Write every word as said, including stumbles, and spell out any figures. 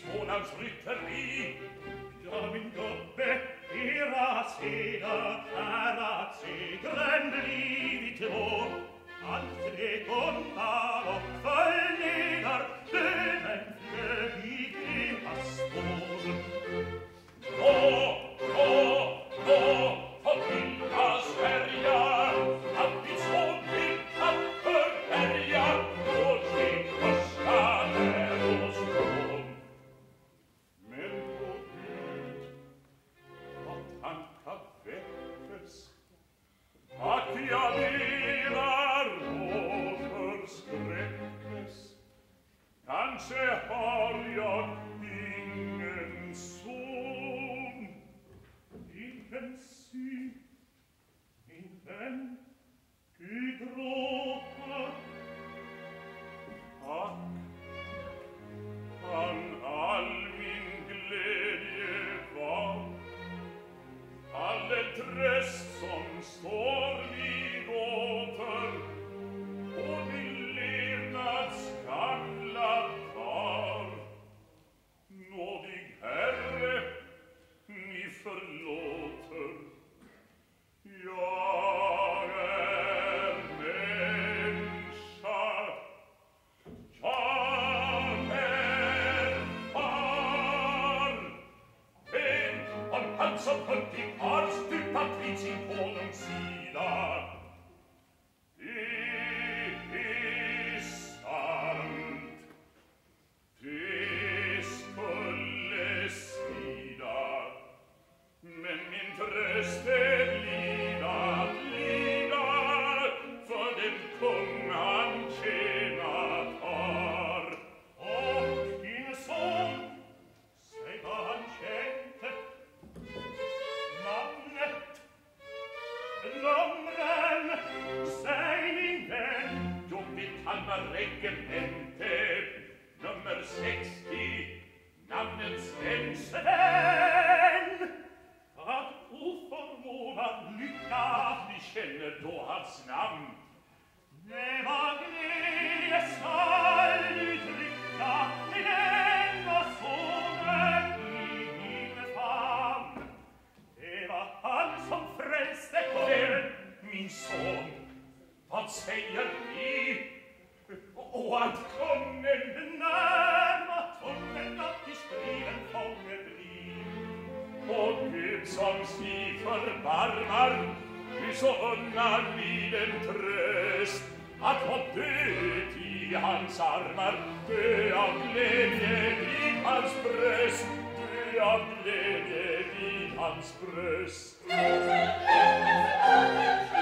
sonans rytteri. Ja, min gubbe, era seder är att segern blivit vår. Allt det gondar och förleder, lönen flög i deras spår. Nå, nå, nå, få vilka Sverige, att vi så vilka förberga, och det första är oss från. Men på Gud, vad tankar väckes, Att jag menar och förskräckes, kanske har jag ingen son. ingen syn, min vän, du gråter. Ack, kan all min glädje var, all den tröst som står vid åter, och min levnads gamla kvar. Nådig Herre, ni förlåter, jag är människa, jag är far. Tänk om han som hurtig har stupat vid sin konungs sida. Det är sant, det skulle svida, men min tröst är lida, lida, för den kung han tjänat har. Och din son, säg vad han kände, namnet, numren, säg min vän. Jo, vi kallar regemente, nummer sextio, namnet Sven. Sven, att oförmånad lycka, Ni känner då hans namn. nej vad glädje skall du trycka i denna sonen i min famn. Det var han som frälste kungen, Min son, vad säger ni? Och att kungen när var tvungen att i striden fånge bli. och Gud som sig förbarmar, vi så unnar vi den tröst att få död i hans armar, dö av glädje vid hans bröst, dö av glädje vid hans bröst. Thank you.